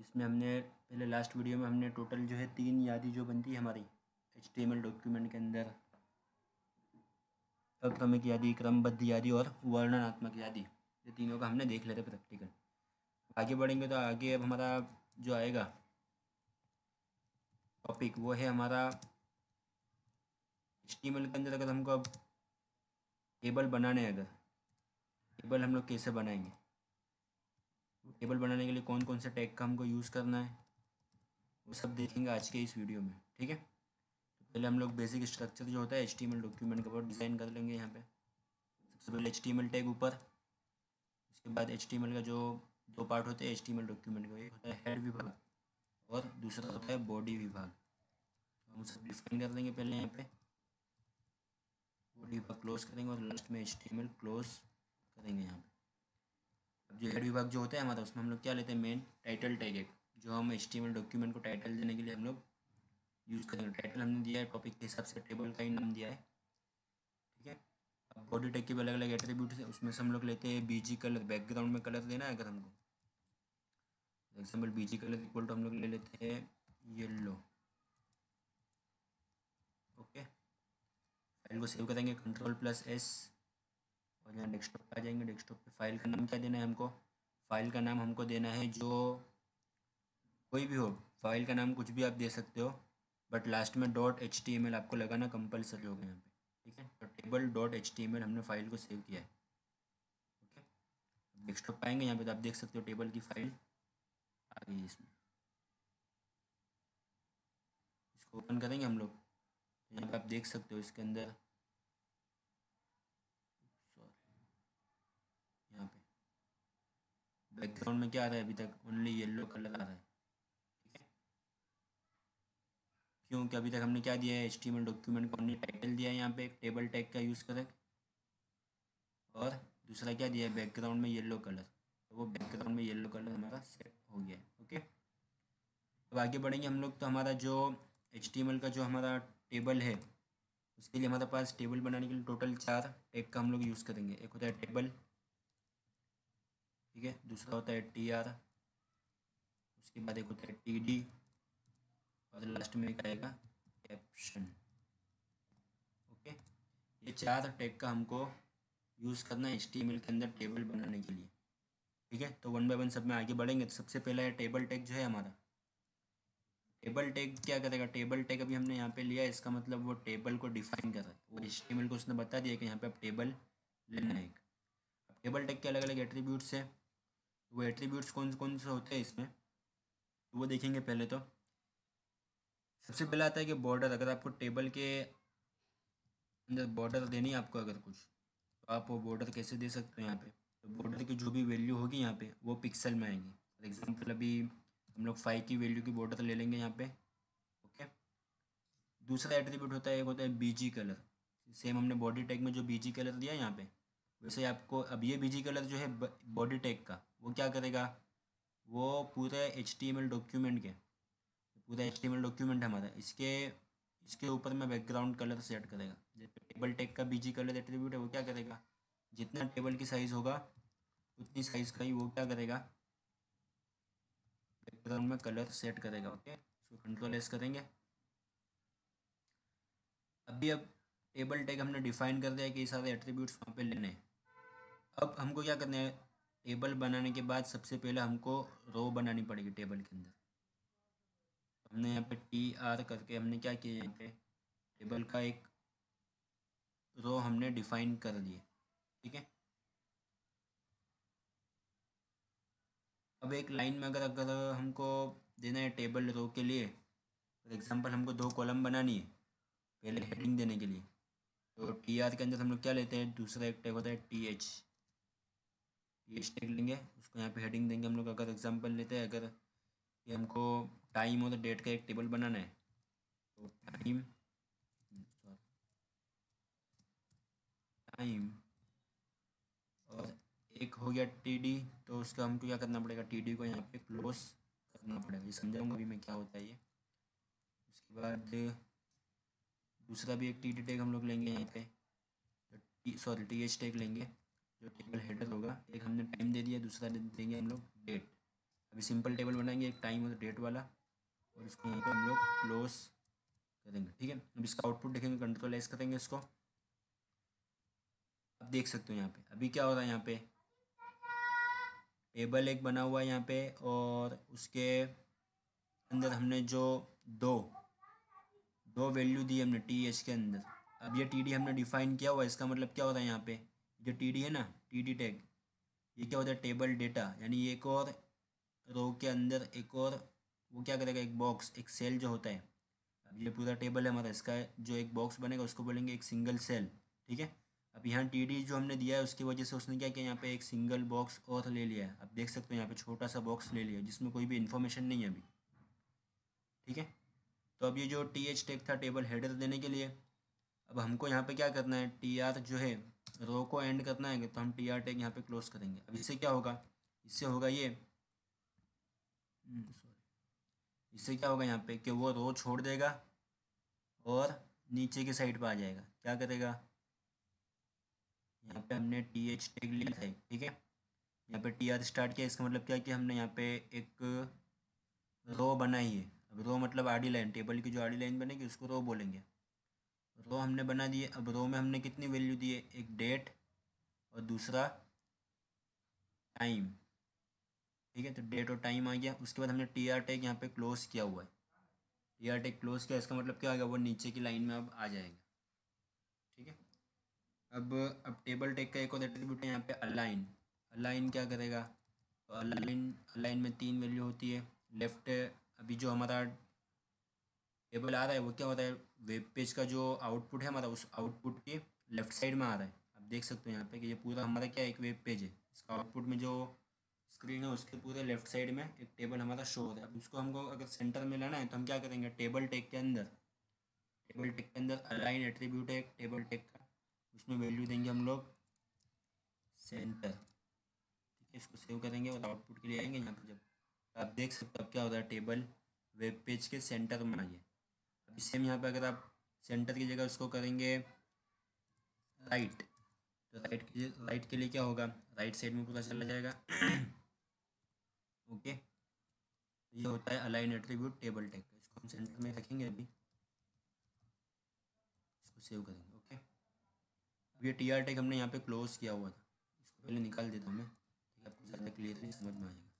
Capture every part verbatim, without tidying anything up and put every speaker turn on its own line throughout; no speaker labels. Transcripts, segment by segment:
इसमें हमने पहले लास्ट वीडियो में हमने टोटल जो है तीन यादी जो बनती है हमारी H T M L document के अंदर, अक्रमिक यादी, क्रमबद्ध यादी और वर्णनात्मक यादी, ये तीनों का हमने देख लेते प्रैक्टिकल। आगे बढ़ेंगे तो आगे अब हमारा जो आएगा टॉपिक वो है हमारा एच टी एम एल के अंदर अगर हमको अब टेबल बनाने हैं, अगर टेबल हम लोग कैसे बनाएंगे, टेबल बनाने के लिए कौन कौन से टैग का हमको यूज़ करना है, वो सब देखेंगे आज के इस वीडियो में। ठीक है, तो पहले हम लोग बेसिक स्ट्रक्चर जो होता है H T M L document का वो डिज़ाइन कर लेंगे। यहाँ पे सबसे पहले H T M L tag ऊपर, उसके बाद एच टी एम एल का जो दो पार्ट होते हैं H T M L document का, एक होता है हेड विभाग और दूसरा होता है बॉडी विभाग। तो हम सब डिफाइन कर देंगे पहले यहाँ पे, बॉडी विभाग क्लोज करेंगे और लास्ट में H T M L close करेंगे यहाँ पे। अब जो हेड विभाग जो होता है हमारा, उसमें हम लोग क्या लेते हैं, मेन टाइटल टैग एक, जो हम H T M L document को टाइटल देने के लिए हम लोग यूज़ करेंगे। टाइटल हमने दिया है टॉपिक के हिसाब से, टेबल का ही नाम दिया है। ठीक है, अब बॉडी टैग के भी अलग अलग एट्रीब्यूट है, उसमें से हम लोग लेते हैं बी जी कलर, बैकग्राउंड में कलर देना है अगर हमको, example B G colour equal to हम लोग ले लेते हैं येलो। ओके, फाइल को सेव करेंगे कंट्रोल प्लस एस और यहाँ डेस्कटॉप पे आ जाएंगे। डेस्कटॉप पे फाइल का नाम क्या देना है हमको, फाइल का नाम हमको देना है जो कोई भी हो, फाइल का नाम कुछ भी आप दे सकते हो, बट लास्ट में dot H T M L आपको लगाना कंपलसरी होगा यहाँ पे। ठीक है, तो table dot H T M L हमने फाइल को सेव किया है। ओके, डेस्कटॉप पाएंगे यहाँ पे तो आप देख सकते हो टेबल की फाइल आ गई है इसमें। इसको ओपन करेंगे हम लोग, तो यहाँ पे आप देख सकते हो इसके अंदर, सॉरी, यहाँ पे बैकग्राउंड में क्या आ रहा है, अभी तक ओनली येलो कलर आ रहा है। ठीक है, क्योंकि अभी तक हमने क्या दिया है, H T M L document को हमने टाइटल दिया है यहाँ पे एक टेबल टैग का यूज़ करें, और दूसरा क्या दिया है, बैकग्राउंड में येलो कलर, तो वो बैकग्राउंड में येलो कलर हमारा सेट हो गया है। ओके, अब आगे बढ़ेंगे हम लोग, तो हमारा जो एच टी एम एल का जो हमारा टेबल है, उसके लिए हमारे पास टेबल बनाने के लिए टोटल चार टैग का हम लोग यूज़ करेंगे। एक होता है टेबल, ठीक है, दूसरा होता है टी आर, उसके बाद एक होता है टी डी और लास्ट में एक आएगा कैप्शन। ओके, ये चार टैग का हमको यूज़ करना है एच टी एम एल के अंदर टेबल बनाने के लिए। ठीक है, तो वन बाय वन सब में आगे बढ़ेंगे। तो सबसे पहला है टेबल टैग जो है हमारा, टेबल टैग क्या करेगा, टेबल टैग अभी हमने यहाँ पे लिया है, इसका मतलब वो टेबल को डिफाइन कर रहा है, वो एच टी एम एल को उसने बता दिया कि यहाँ पे आप टेबल लेना है एक। अब टेबल टैग के अलग अलग एट्रीब्यूट्स है, वो एट्रीब्यूट्स कौन कौन से होते हैं इसमें, तो वो देखेंगे। पहले तो सबसे पहले आता है कि बॉर्डर, अगर आपको टेबल के अंदर बॉर्डर देनी है आपको अगर कुछ, तो आप वो बॉर्डर कैसे दे सकते हो यहाँ पे, तो बॉर्डर की जो भी वैल्यू होगी यहाँ पे वो पिक्सल में आएगी। फॉर एग्जांपल अभी हम लोग फाइव की वैल्यू की बॉर्डर ले लेंगे यहाँ पे। ओके, दूसरा एट्रीब्यूट होता है, एक होता है बीजी कलर, सेम हमने बॉडी टैग में जो बीजी कलर दिया है यहाँ पे, वैसे आपको अब ये बीजी कलर जो है बॉडी टैग का, वो क्या करेगा, वो पूरे H T M L document के, पूरा H T M L document है हमारा, इसके इसके ऊपर में बैकग्राउंड कलर सेट करेगा। जैसे टेबल टैग का बीजी कलर एट्रीब्यूट है, वो क्या करेगा, जितना टेबल की साइज़ होगा उतनी साइज़ का ही वो क्या करेगा, बैकग्राउंड में कलर सेट करेगा। ओके, इसको कंट्रोल एस करेंगे। अभी अब टेबल टैग हमने डिफाइन कर दिया कि ये सारे एट्रीब्यूट्स वहाँ पे लेने हैं। अब हमको क्या करना है, टेबल बनाने के बाद सबसे पहले हमको रो बनानी पड़ेगी टेबल के अंदर। हमने यहाँ पे टी आर करके हमने क्या किया, यहाँ पे टेबल का एक रो हमने डिफाइन कर दिए। ठीक है, अब एक लाइन में अगर अगर हमको देना है टेबल रो के लिए, फॉर एग्जांपल हमको दो कॉलम बनानी है पहले हेडिंग देने के लिए, तो टी आर के अंदर हम लोग क्या लेते हैं, दूसरा एक टैग होता है T H, T H tag लेंगे, उसको यहाँ पे हेडिंग देंगे हम लोग। अगर एग्जांपल लेते हैं, अगर ये हमको टाइम और डेट का एक टेबल बनाना है, तो टाइम टाइम और एक हो गया टी डी, तो उसका हमको क्या करना पड़ेगा, टी डी को यहाँ पे क्लोज करना पड़ेगा। ये समझाऊंगा अभी मैं क्या होता है ये। उसके बाद दूसरा भी एक टी डी टैग हम लोग लेंगे यहाँ पे, तो T sorry T H tag लेंगे जो टेबल हेडर होगा। एक हमने टाइम दे दिया, दूसरा दे देंगे हम लोग डेट। अभी सिंपल टेबल बनाएंगे एक टाइम और डेट वाला, और इसको यहाँ पे हम लोग क्लोज करेंगे। ठीक है, अब इसका आउटपुट देखेंगे, कंट्रोल एस करेंगे इसको। अब देख सकते हो यहाँ पे अभी क्या हो रहा है, यहाँ पे टेबल एक बना हुआ है यहाँ पे, और उसके अंदर हमने जो दो दो वैल्यू दी हमने टी एच के अंदर। अब ये टी डी हमने डिफाइन किया हुआ है, इसका मतलब क्या होता है यहाँ पे, जो टी डी है ना, टी डी टैग, ये क्या होता है, टेबल डेटा, यानी एक और रो के अंदर एक और वो क्या करेगा, एक बॉक्स, एक सेल जो होता है। अब ये पूरा टेबल है हमारा, इसका जो एक बॉक्स बनेगा उसको बोलेंगे एक सिंगल सेल। ठीक है, अब यहाँ टी डी जो हमने दिया है उसकी वजह से उसने क्या किया, यहाँ पे एक सिंगल बॉक्स और ले लिया है। अब देख सकते हो यहाँ पे छोटा सा बॉक्स ले लिया जिसमें कोई भी इन्फॉर्मेशन नहीं है अभी। ठीक है, तो अब ये जो टी एच टैग था टेबल हेडर देने के लिए, अब हमको यहाँ पे क्या करना है, टी आर जो है रो को एंड करना है, तो हम टी आर टैग यहाँ पे क्लोज करेंगे। अब इससे क्या होगा, इससे होगा ये सॉरी इससे क्या होगा यहाँ पे कि वो रो छोड़ देगा और नीचे की साइड पे आ जाएगा। क्या करेगा, यहाँ पे हमने टी एच टैग लिया था, ठीक है, यहाँ पे टी आर स्टार्ट किया, इसका मतलब क्या है कि हमने यहाँ पे एक रो बनाई है। अब रो मतलब आडी लाइन, टेबल की जो आडी लाइन बनेगी उसको रो बोलेंगे। रो हमने बना दिए। अब रो में हमने कितनी वैल्यू दी है, एक डेट और दूसरा टाइम। ठीक है, तो डेट और टाइम आ गया। उसके बाद हमने टी आर टैग यहाँ पे क्लोज किया हुआ है, टी आर टैग क्लोज किया, इसका मतलब क्या आ गया, वो नीचे की लाइन में अब आ जाएगा। ठीक है, अब अब टेबल टैग का एक और एट्रीब्यूट है यहाँ पे अलाइन। अलाइन क्या करेगा, तो अलाइन अलाइन में तीन वैल्यू होती है। लेफ्ट, अभी जो हमारा टेबल आ रहा है वो क्या होता है, वेब पेज का जो आउटपुट है हमारा, उस आउटपुट के लेफ्ट साइड में आ रहा है। आप देख सकते हो यहाँ पे कि ये पूरा हमारा क्या है, एक वेब पेज है। इसका आउटपुट में जो स्क्रीन है उसके पूरे लेफ्ट साइड में एक टेबल हमारा शो हो रहा है। अब उसको हमको अगर सेंटर में लाना है तो हम क्या करेंगे, टेबल टैग के अंदर टेबल टैग के अंदर अलाइन एट्रीब्यूट है टेबल टैग का, उसमें वैल्यू देंगे हम लोग सेंटर। ठीक है, इसको सेव करेंगे और आउटपुट के लिए आएंगे यहाँ पर। जब आप देख सकते हो अब क्या होता है, टेबल वेब पेज के सेंटर में आ गया। अभी सेम यहाँ पे अगर आप सेंटर की जगह उसको करेंगे राइट, तो राइट के राइट के लिए क्या होगा, राइट साइड में पूरा चला जाएगा। ओके, ये होता है अलाइन एट्रीब्यूट टेबल टैग का। इसको हम सेंटर में रखेंगे, अभी इसको सेव करेंगे। ओके, अब ये टी आर टैग हमने यहाँ पे क्लोज किया हुआ था, इसको पहले निकाल देता हूँ मैं, ठीक है, आपको ज़्यादा क्लियरली समझ में आएगा।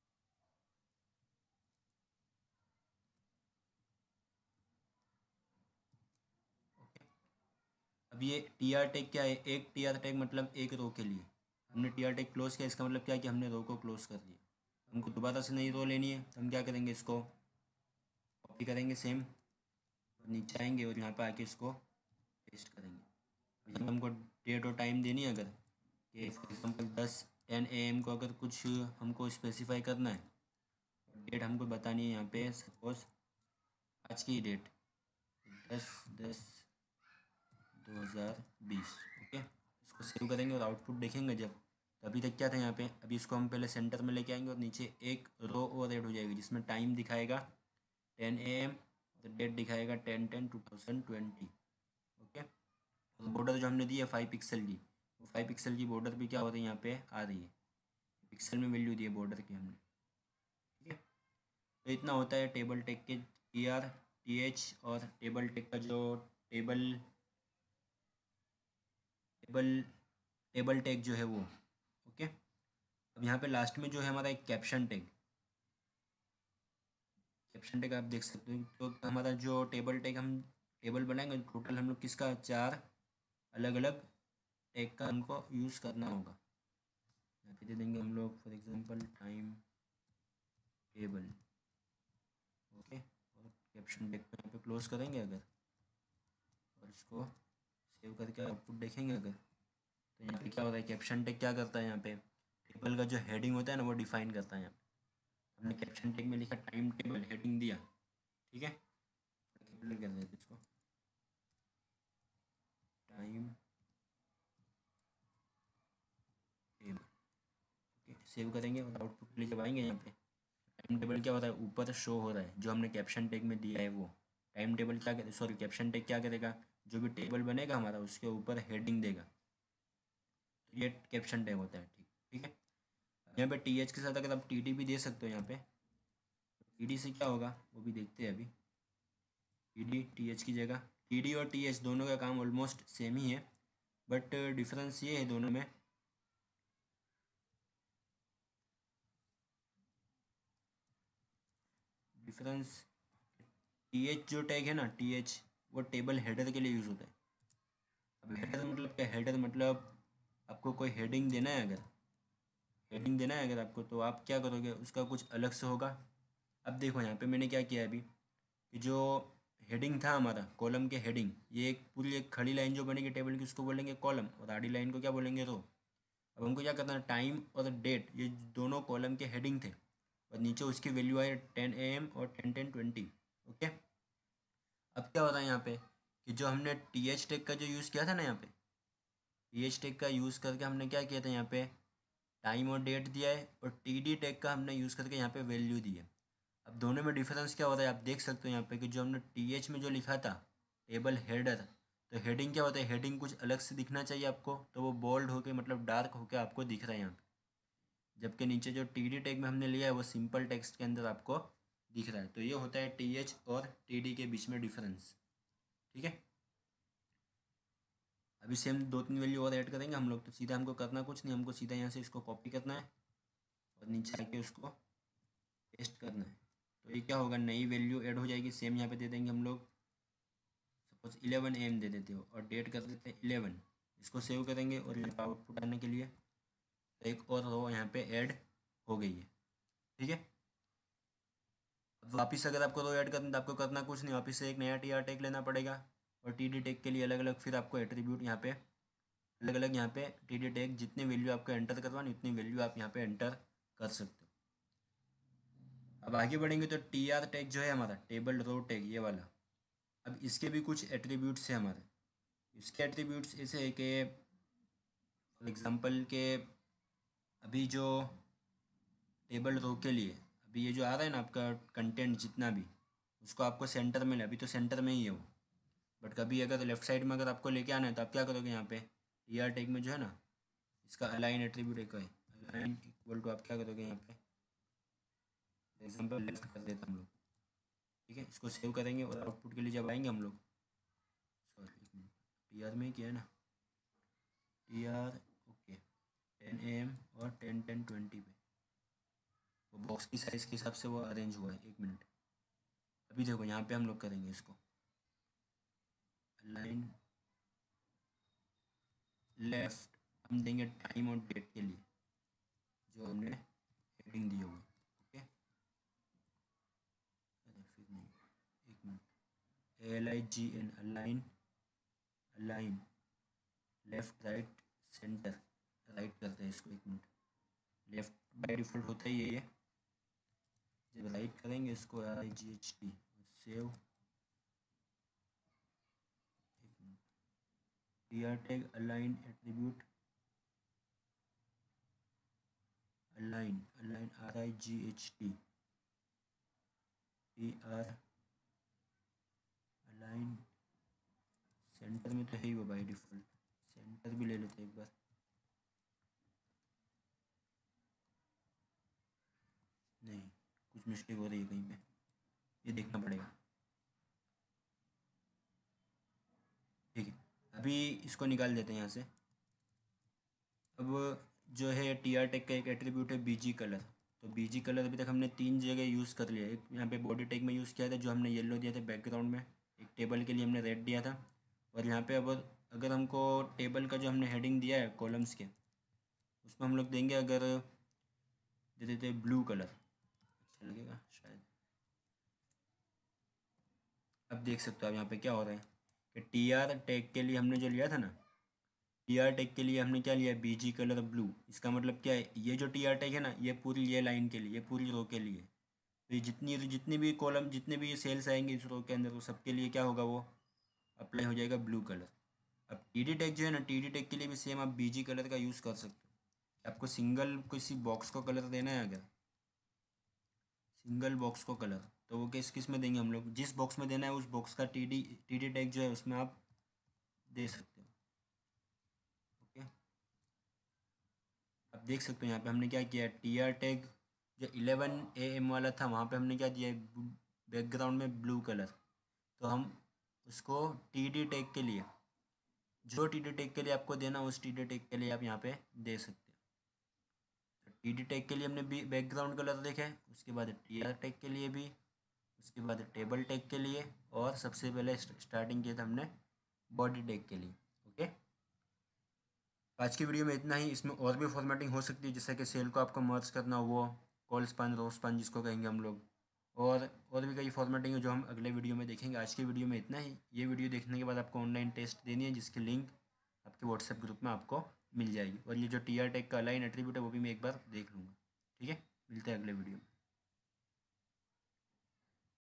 ओके, अब ये टी आर टैग क्या है, एक टी आर टैग मतलब एक रो के लिए हमने टी आर टैग क्लोज किया, इसका मतलब क्या है कि हमने रो को क्लोज कर दिया। हमको दोबारा से नई रो लेनी है, तो हम क्या करेंगे, इसको कॉपी करेंगे सेम, और नीचे आएंगे और यहाँ पे आके इसको पेस्ट करेंगे। जब हमको डेट और टाइम देनी है, अगर कि फॉर एग्जांपल दस टेन ए एम को अगर कुछ हमको स्पेसिफाई करना है, डेट हमको बतानी है यहाँ पे, सपोज आज की डेट दस दस दो हज़ार बीस। ओके, इसको सेव करेंगे और आउटपुट देखेंगे जब, तो अभी तक क्या था यहाँ पे, अभी इसको हम पहले सेंटर में लेके आएंगे और नीचे एक रो और ऐड हो जाएगी जिसमें टाइम दिखाएगा टेन ए एम और डेट दिखाएगा ten ten two thousand twenty. Okay, और बॉर्डर जो हमने दी है फाइव पिक्सल की, वो फाइव पिक्सल की बॉर्डर भी क्या हो रही है यहाँ पे आ रही है, पिक्सल में वैल्यू दी है बॉर्डर की हमने। ठीक है, तो इतना होता है टेबल टेक के टी आर टी एच और टेबल टेक का जो टेबल टेबल टेबल टैग जो है वो। ओके, अब यहाँ पे लास्ट में जो है हमारा एक कैप्शन टैग, कैप्शन टैग आप देख सकते हो। तो हमारा जो टेबल टैग हम टेबल बनाएंगे, टोटल हम लोग किसका, चार अलग अलग टैग का हमको यूज़ करना होगा। यहाँ पे दे देंगे हम लोग for example time table. Okay, और कैप्शन टैग को यहाँ पे क्लोज करेंगे अगर, और इसको सेव करके आउटपुट देखेंगे अगर, तो यहाँ पे क्या होता है, कैप्शन टैग क्या करता है, यहाँ पे टेबल का जो हेडिंग होता है ना वो डिफाइन करता है। यहाँ पे हमने कैप्शन टैग में लिखा टाइम टेबल, हेडिंग दिया। ठीक है, कैपिटल कर देते इसको, टाइम टेबल। ओके, सेव करेंगे और आउटपुट के लिए जब आएंगे यहाँ पे, टाइम टेबल क्या होता है, ऊपर शो हो रहा है जो हमने कैप्शन टैग में दिया है वो। टाइम टेबल क्या करे, सॉरी कैप्शन टैग क्या करेगा, जो भी टेबल बनेगा हमारा उसके ऊपर हेडिंग देगा, तो ये कैप्शन टैग होता है। ठीक ठीक है, यहाँ पे टी एच के साथ अगर आप टी डी भी दे सकते हो यहाँ पे, टी डी से क्या होगा वो भी देखते हैं अभी। टी डी टी एच की जगह, टी डी और टी एच दोनों का काम ऑलमोस्ट सेम ही है, बट डिफरेंस ये है दोनों में, डिफरेंस टी एच जो टैग है ना, टी एच वो टेबल हेडर के लिए यूज़ होता है। अब हेडर मतलब क्या, हेडर मतलब आपको कोई हेडिंग देना है, अगर हेडिंग देना है अगर आपको, तो आप क्या करोगे, उसका कुछ अलग से होगा। अब देखो यहाँ पे मैंने क्या किया अभी, कि जो हेडिंग था हमारा कॉलम के हेडिंग, ये एक पूरी एक खड़ी लाइन जो बनेगी टेबल की उसको बोलेंगे कॉलम, और आड़ी लाइन को क्या बोलेंगे रो। अब हमको क्या करना है, टाइम और डेट ये दोनों कॉलम के हेडिंग थे, और नीचे उसकी वैल्यू आई टेन ए एम और टेन टेन ट्वेंटी। ओके, अब क्या होता है यहाँ पे, कि जो हमने टी एच टेक का जो यूज़ किया था ना, यहाँ पे टी एच टेक का यूज़ करके हमने क्या किया था, यहाँ पे टाइम और डेट दिया है, और टी डी टेक का हमने यूज़ करके यहाँ पे वैल्यू दी है। अब दोनों में डिफरेंस क्या होता है आप देख सकते हो यहाँ पे, कि जो हमने टी एच में जो लिखा था टेबल हेडर, तो हेडिंग क्या होता है, हेडिंग कुछ अलग से दिखना चाहिए आपको, तो वो बोल्ड होके मतलब डार्क होके आपको दिख रहा है यहाँ पे, जबकि नीचे जो टी डी टैग में हमने लिया है वो सिंपल टेक्स्ट के अंदर आपको दिख रहा है। तो ये होता है टी एच और टी डी के बीच में डिफरेंस। ठीक है, अभी सेम दो तीन वैल्यू और ऐड करेंगे हम लोग, तो सीधा हमको करना कुछ नहीं, हमको सीधा यहाँ से इसको कॉपी करना है और नीचे आके उसको पेस्ट करना है। तो ये क्या होगा, नई वैल्यू ऐड हो जाएगी, सेम यहाँ पे दे देंगे हम लोग, सपोज इलेवन एम दे देते हो और डेट कर देते हैं इलेवन। इसको सेव करेंगे और यहाँ पर आउटपुट आने के लिए तो एक और रो यहाँ पे ऐड हो गई है। ठीक है, अब वापस अगर आपको रो ऐड करना है तो आपको करना कुछ नहीं, वापस से एक नया टी आर टैग लेना पड़ेगा, और टी डी टैग के लिए अलग अलग फिर आपको एट्रीब्यूट यहाँ पे अलग अलग यहाँ पे टी डी टैग जितनी वैल्यू आपको एंटर करवानी उतनी वैल्यू आप यहाँ पे एंटर कर सकते हो। अब आगे बढ़ेंगे तो टी आर टैग जो है हमारा टेबल रो टैग ये वाला, अब इसके भी कुछ एट्रीब्यूट्स हैं हमारे। इसके एट्रीब्यूट्स ऐसे है कि फॉर एग्जांपल के अभी जो टेबल रो के लिए अभी ये जो आ रहा है ना आपका कंटेंट जितना भी, उसको आपको सेंटर में ले, अभी तो सेंटर में ही है वो, बट कभी अगर लेफ्ट साइड में अगर आपको लेके आना है तो आप क्या करोगे, यहाँ पे टी आर टैग में जो है ना इसका अलाइन एट्रीब्यूट एक है, अलाइन इक्वल टू आप क्या करोगे यहाँ पे एग्जाम्पल लेफ्ट कर देते हम लोग। ठीक है, इसको सेव करेंगे और आउटपुट के लिए जब आएंगे हम लोग, सॉरी एक मिनट, टी आर में ही किया है ना, T R okay ten A M और टेन टेन ट्वेंटी पे वो बॉक्स की साइज़ के हिसाब से वो अरेंज हुआ है। एक मिनट, अभी देखो यहाँ पे हम लोग करेंगे इसको अलाइन लेफ्ट, हम देंगे टाइम और डेट के लिए जो हमने हेडिंग दी हुई। ओके, अरे फिर नहीं, एक minute, L I G N align, align left right centre, right करते हैं इसको, एक मिनट, लेफ्ट बाय डिफ़ॉल्ट होता ही है ये, जब राइट करेंगे इसको I G H T save, T R tag align attribute align, align R I G H T T R align centre में तो है ही वो बाय डिफ़ॉल्ट, सेंटर भी ले लेते हैं एक बार, नहीं कुछ मिस्टेक हो रही है कहीं पे, ये देखना पड़ेगा। ठीक है, अभी इसको निकाल देते हैं यहाँ से। अब जो है टी आर टेक का एक एट्रीब्यूट है बीजी कलर, तो बीजी कलर अभी तक हमने तीन जगह यूज़ कर लिया, एक यहाँ पे बॉडी टैग में यूज़ किया था जो हमने येलो दिया था बैकग्राउंड में, एक टेबल के लिए हमने रेड दिया था, और यहाँ पे अब अगर हमको टेबल का जो हमने हेडिंग दिया है कॉलम्स के उसमें हम लोग देंगे, अगर दे देते ब्लू कलर, अच्छा लगेगा शायद। अब देख सकते हो आप यहाँ पे क्या हो रहा है कि टी आर टैग के लिए हमने जो लिया था ना, टी आर टैग के लिए हमने क्या लिया, बीजी कलर ब्लू, इसका मतलब क्या है, ये जो टी आर टैग है ना ये पूरी ये लाइन के लिए, ये पूरी रो के लिए, तो ये जितनी जितनी भी कॉलम जितने भी सेल्स आएंगे इस रो के अंदर वो सबके लिए क्या होगा, वो अप्लाई हो जाएगा ब्लू कलर। अब टी डी टैग जो है ना, टी डी टैग के लिए भी सेम आप बीजी कलर का यूज़ कर सकते हो। आपको सिंगल किसी बॉक्स को कलर देना है, अगर सिंगल बॉक्स को कलर, तो वो किस किस में देंगे हम लोग, जिस बॉक्स में देना है उस बॉक्स का T D T D tag जो है उसमें आप दे सकते हो। ओके, अब आप देख सकते हो यहाँ पे हमने क्या किया, टी आर टैग जो इलेवन ए एम वाला था वहाँ पे हमने क्या दिया, बैकग्राउंड में ब्लू कलर। तो हम उसको टी डी टैग के लिए, जो टी डी टैग के लिए आपको देना उस टी डी टैग के लिए आप यहाँ पे दे सकते हो। तो टी डी टैग के लिए हमने भी बैकग्राउंड कलर देखा है, उसके बाद टी आर टैग के लिए भी, उसके बाद टेबल टैग के लिए, और सबसे पहले स्टार्टिंग किया था हमने बॉडी टैग के लिए। ओके, आज की वीडियो में इतना ही। इसमें और भी फॉर्मेटिंग हो सकती है, जैसे कि सेल को आपको मर्ज करना हो, कॉल स्पान, रो स्पान जिसको कहेंगे हम लोग, और और भी कई फॉर्मेटिंग है जो हम अगले वीडियो में देखेंगे। आज की वीडियो में इतना ही। ये वीडियो देखने के बाद आपको ऑनलाइन टेस्ट देनी है, जिसकी लिंक आपके व्हाट्सएप ग्रुप में आपको मिल जाएगी। और ये जो टी आर टैग का अलाइन एट्रीब्यूट है वो भी मैं एक बार देख लूँगा। ठीक है, मिलते हैं अगले वीडियो में।